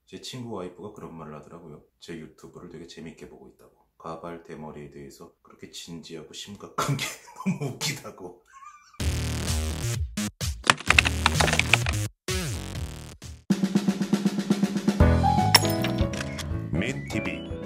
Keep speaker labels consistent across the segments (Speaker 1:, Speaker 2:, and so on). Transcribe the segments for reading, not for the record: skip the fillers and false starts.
Speaker 1: 제 친구 와이프가 그런 말을 하더라고요. 제 유튜브를 되게 재밌게 보고 있다고. 가발 대머리에 대해서 그렇게 진지하고 심각한 게 너무 웃기다고. 민TV.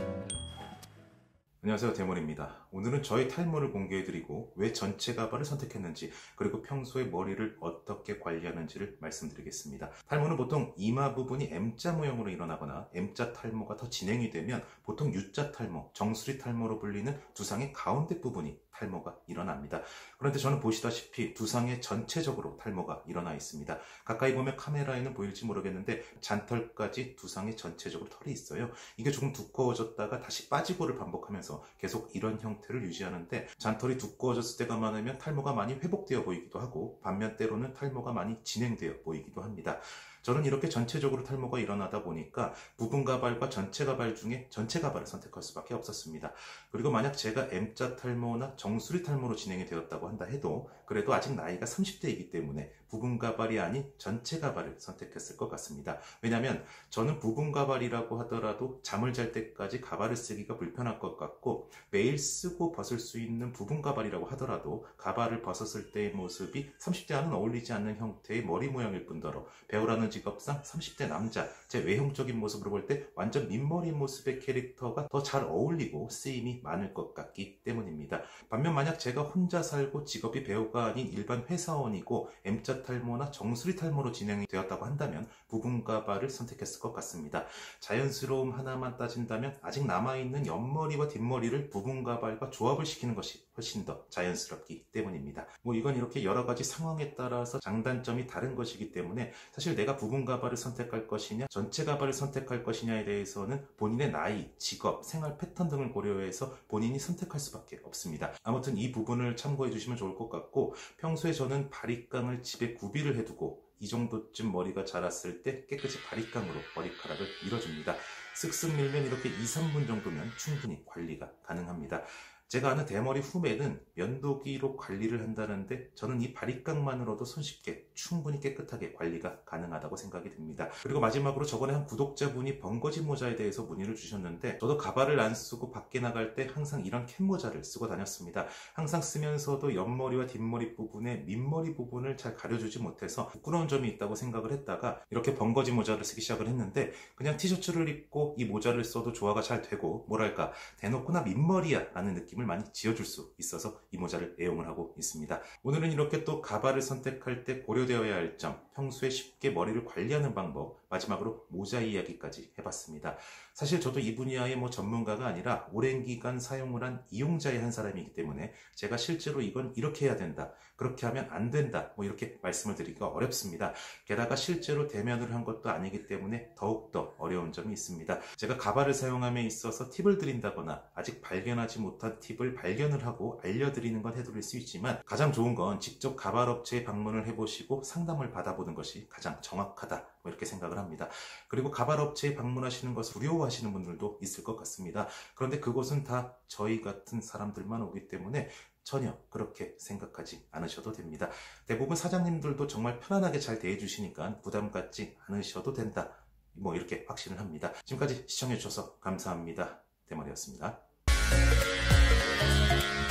Speaker 1: 안녕하세요, 대머리입니다. 오늘은 저의 탈모를 공개해드리고 왜 전체 가발을 선택했는지, 그리고 평소에 머리를 어떻게 관리하는지를 말씀드리겠습니다. 탈모는 보통 이마 부분이 M자 모형으로 일어나거나 M자 탈모가 더 진행이 되면 보통 U자 탈모, 정수리 탈모로 불리는 두상의 가운데 부분이 탈모가 일어납니다. 그런데 저는 보시다시피 두상에 전체적으로 탈모가 일어나 있습니다. 가까이 보면 카메라에는 보일지 모르겠는데 잔털까지 두상에 전체적으로 털이 있어요. 이게 조금 두꺼워졌다가 다시 빠지고를 반복하면서 계속 이런 형태를 유지하는데, 잔털이 두꺼워졌을 때가 많으면 탈모가 많이 회복되어 보이기도 하고, 반면 때로는 탈모가 많이 진행되어 보이기도 합니다. 저는 이렇게 전체적으로 탈모가 일어나다 보니까 부분 가발과 전체 가발 중에 전체 가발을 선택할 수밖에 없었습니다. 그리고 만약 제가 M자 탈모나 정수리 탈모로 진행이 되었다고 한다 해도 그래도 아직 나이가 30대이기 때문에 부분 가발이 아닌 전체 가발을 선택했을 것 같습니다. 왜냐하면 저는 부분 가발이라고 하더라도 잠을 잘 때까지 가발을 쓰기가 불편할 것 같고, 매일 쓰고 벗을 수 있는 부분 가발이라고 하더라도 가발을 벗었을 때의 모습이 30대와는 어울리지 않는 형태의 머리 모양일 뿐더러 배우라는 직업상 30대 남자, 제 외형적인 모습으로 볼 때 완전 민머리 모습의 캐릭터가 더 잘 어울리고 쓰임이 많을 것 같기 때문입니다. 반면 만약 제가 혼자 살고 직업이 배우가 아닌 일반 회사원이고 M자 탈모나 정수리 탈모로 진행이 되었다고 한다면 부분 가발을 선택했을 것 같습니다. 자연스러움 하나만 따진다면 아직 남아있는 옆머리와 뒷머리를 부분 가발과 조합을 시키는 것이 훨씬 더 자연스럽기 때문입니다. 이건 이렇게 여러 가지 상황에 따라서 장단점이 다른 것이기 때문에 사실 내가 부분 가발을 선택할 것이냐 전체 가발을 선택할 것이냐에 대해서는 본인의 나이, 직업, 생활 패턴 등을 고려해서 본인이 선택할 수밖에 없습니다. 아무튼 이 부분을 참고해 주시면 좋을 것 같고, 평소에 저는 바리깡을 집에 구비를 해두고 이 정도쯤 머리가 자랐을 때 깨끗이 바리깡으로 머리카락을 밀어줍니다. 쓱쓱 밀면 이렇게 2-3분 정도면 충분히 관리가 가능합니다. 제가 아는 대머리 후배는 면도기로 관리를 한다는데 저는 이 바리깡만으로도 손쉽게 충분히 깨끗하게 관리가 가능하다고 생각이 듭니다. 그리고 마지막으로 저번에 한 구독자분이 번거지 모자에 대해서 문의를 주셨는데, 저도 가발을 안 쓰고 밖에 나갈 때 항상 이런 캡 모자를 쓰고 다녔습니다. 항상 쓰면서도 옆머리와 뒷머리 부분에 밑머리 부분을 잘 가려주지 못해서 부끄러운 점이 있다고 생각을 했다가 이렇게 번거지 모자를 쓰기 시작을 했는데, 그냥 티셔츠를 입고 이 모자를 써도 조화가 잘 되고, 뭐랄까 대놓고 나 민머리야 라는 느낌을 많이 지어줄 수 있어서 이 모자를 애용을 하고 있습니다. 오늘은 이렇게 또 가발을 선택할 때 고려되어야 할 점, 평소에 쉽게 머리를 관리하는 방법, 마지막으로 모자 이야기까지 해봤습니다. 사실 저도 이 분야의 전문가가 아니라 오랜 기간 사용을 한 이용자의 한 사람이기 때문에 제가 실제로 이건 이렇게 해야 된다, 그렇게 하면 안 된다, 이렇게 말씀을 드리기가 어렵습니다. 게다가 실제로 대면을 한 것도 아니기 때문에 더욱더 어려운 점이 있습니다. 제가 가발을 사용함에 있어서 팁을 드린다거나 아직 발견하지 못한 팁을 발견을 하고 알려드리는 건 해드릴 수 있지만, 가장 좋은 건 직접 가발업체에 방문을 해보시고 상담을 받아보는 것이 가장 정확하다, 이렇게 생각을 합니다. 그리고 가발업체에 방문하시는 것을 두려워하시는 분들도 있을 것 같습니다. 그런데 그곳은 다 저희 같은 사람들만 오기 때문에 전혀 그렇게 생각하지 않으셔도 됩니다. 대부분 사장님들도 정말 편안하게 잘 대해주시니까 부담 갖지 않으셔도 된다, 이렇게 확신을 합니다. 지금까지 시청해주셔서 감사합니다. 대머리였습니다.